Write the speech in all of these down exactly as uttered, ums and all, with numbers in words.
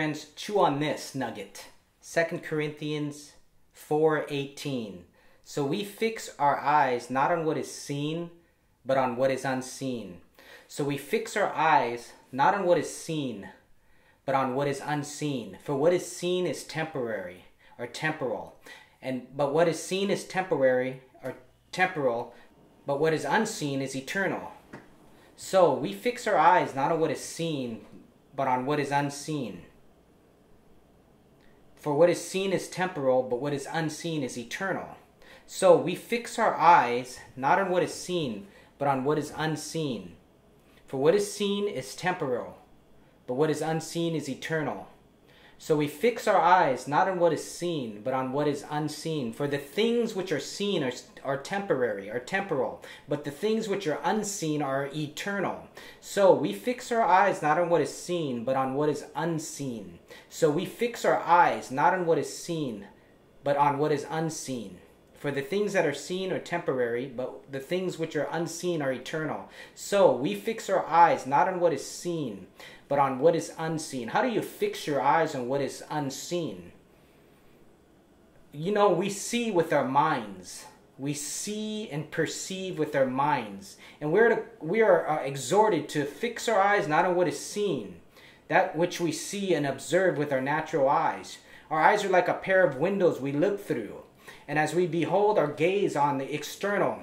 friends, chew on this nugget. Second Corinthians four eighteen. So we fix our eyes not on what is seen, but on what is unseen. So we fix our eyes not on what is seen, but on what is unseen. For what is seen is temporary or temporal. And but what is seen is temporary or temporal, but what is unseen is eternal. So we fix our eyes not on what is seen, but on what is unseen. For what is seen is temporal, but what is unseen is eternal. So we fix our eyes not on what is seen, but on what is unseen. For what is seen is temporal, but what is unseen is eternal. So we fix our eyes not on what is seen, but on what is unseen. For the things which are seen are, are temporary, are temporal, but the things which are unseen are eternal. So we fix our eyes not on what is seen, but on what is unseen. So we fix our eyes not on what is seen, but on what is unseen. For the things that are seen are temporary, but the things which are unseen are eternal. So we fix our eyes not on what is seen, but on what is unseen. How do you fix your eyes on what is unseen? You know, we see with our minds. We see and perceive with our minds. And we're to, we are uh, exhorted to fix our eyes not on what is seen, that which we see and observe with our natural eyes. Our eyes are like a pair of windows we look through. And as we behold our gaze on the external,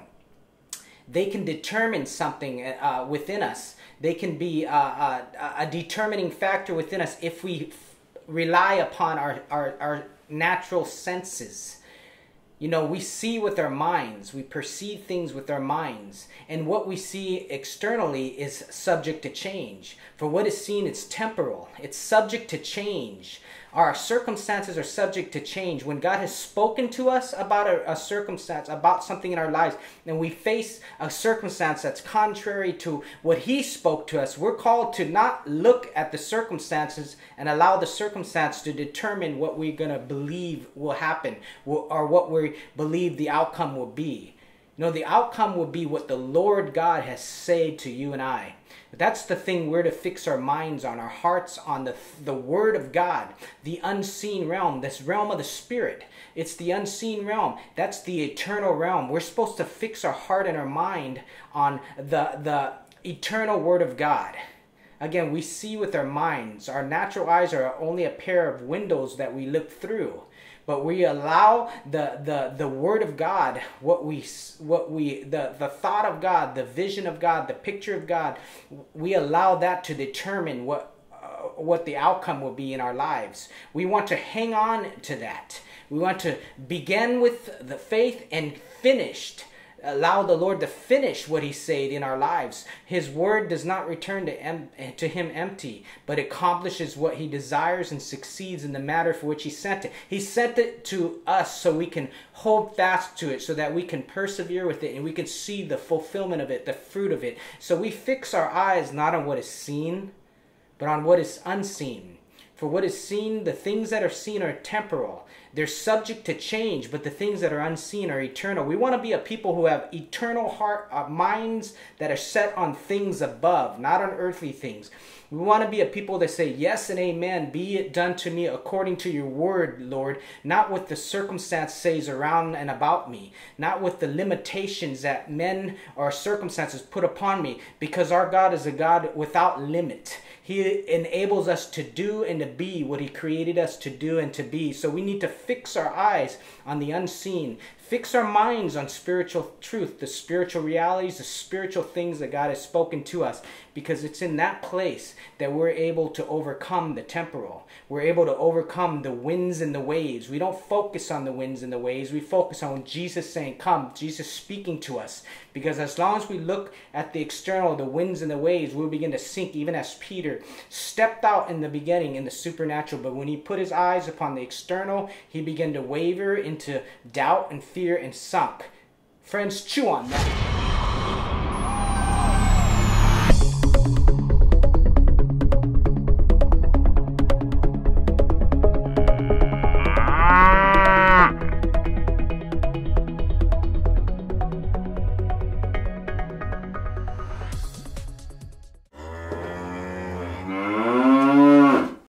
they can determine something uh, within us. They can be uh, uh, a determining factor within us if we f- rely upon our, our, our natural senses. You know, we see with our minds, we perceive things with our minds, and what we see externally is subject to change. For what is seen, it's temporal, it's subject to change. Our circumstances are subject to change. When God has spoken to us about a, a circumstance, about something in our lives, and we face a circumstance that's contrary to what He spoke to us, we're called to not look at the circumstances and allow the circumstance to determine what we're going to believe will happen or what we believe the outcome will be. You know, the outcome will be what the Lord God has said to you and I. That's the thing we're to fix our minds on, our hearts on the, the Word of God, the unseen realm, this realm of the Spirit. It's the unseen realm. That's the eternal realm. We're supposed to fix our heart and our mind on the, the eternal Word of God. Again, we see with our minds. Our natural eyes are only a pair of windows that we look through. But we allow the, the, the Word of God, what we, what we, the, the thought of God, the vision of God, the picture of God, we allow that to determine what, uh, what the outcome will be in our lives. We want to hang on to that. We want to begin with the faith and finished. Allow the Lord to finish what He said in our lives. His word does not return to, em- to Him empty, but accomplishes what He desires and succeeds in the matter for which He sent it. He sent it to us so we can hold fast to it, so that we can persevere with it and we can see the fulfillment of it, the fruit of it. So we fix our eyes not on what is seen, but on what is unseen. For what is seen, the things that are seen are temporal. They're subject to change, but the things that are unseen are eternal. We want to be a people who have eternal heart, uh, minds that are set on things above, not on earthly things. We want to be a people that say, yes and amen, be it done to me according to your word, Lord. Not what the circumstance says around and about me. Not with the limitations that men or circumstances put upon me. Because our God is a God without limit. He enables us to do and to be what He created us to do and to be. So we need to fix our eyes on the unseen. Fix our minds on spiritual truth, the spiritual realities, the spiritual things that God has spoken to us. Because it's in that place that we're able to overcome the temporal. We're able to overcome the winds and the waves. We don't focus on the winds and the waves. We focus on Jesus saying, come, Jesus speaking to us. Because as long as we look at the external, the winds and the waves, we'll begin to sink, even as Peter stepped out in the beginning in the supernatural. But when he put his eyes upon the external, he began to waver into doubt and fear and sunk. Friends, chew on that.